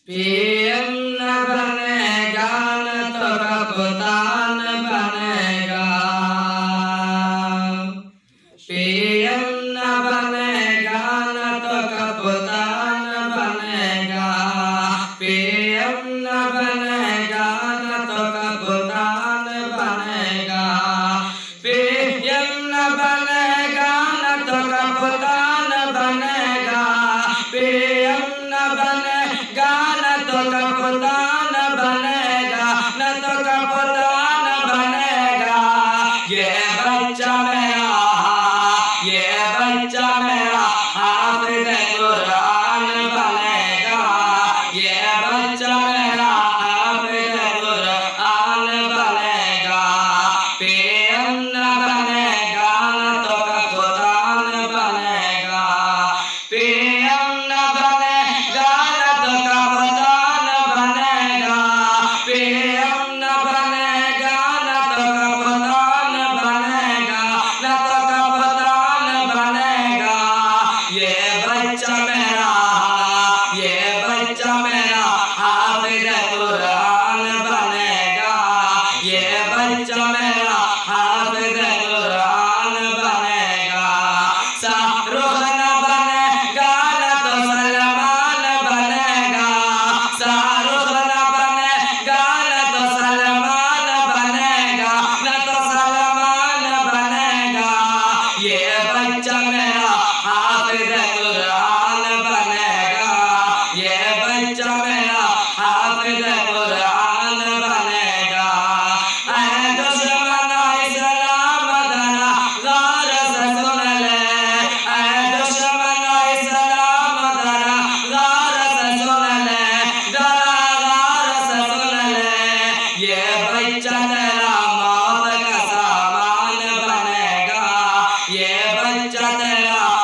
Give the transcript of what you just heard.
PM न बनेगा न तो कप्तान बनेगा। पीएम न बनेगा न तो कप्तान बनेगा। पीएम न बनेगा न तो कप्तान बनेगा। पीएम न बनेगा न तो कप्तान बनेगा। पीएम न बनेगा न तो कप्तान बनेगा, न तो कप्तान बनेगा। ये बच्चा मेरा, ये बच्चा मेरा हाफिज़ कुरान बनेगा। ये बच्चा मेरा हाफिज़ कुरान बनेगा। पीएम न बनेगा न तो कप्तान बनेगा। पीएम न बनेगा न तो कप्तान बनेगा। पीएम न बनेगा न तो कप्तान बनेगा, न तो कप्तान बनेगा। ये बच्चा मेरा, ये बच्चा मेरा हाफिज़ कुरान बनेगा। ये बच्चा मेरा हाफिज़ कुरान बनेगा। शाहरुख न बनेगा न तो सलमान बनेगा। शाहरुख न बनेगा न तो सलमान बनेगा, न तो सलमान बनेगा। ये बच्चा मेरा हाफिज़ कुरान बनेगा। ये बच्चा मेरा हाफिज़ कुरान बनेगा। ऐ दुश्मन इस्लाम दरा गौर से सुन ले। ऐ दुश्मन इस्लाम दरा गौर से सुन ले। दरा गौर से सुन ले। ये बच्चा तेरा मौत का सामान बनेगा। ये बच्चा तेरा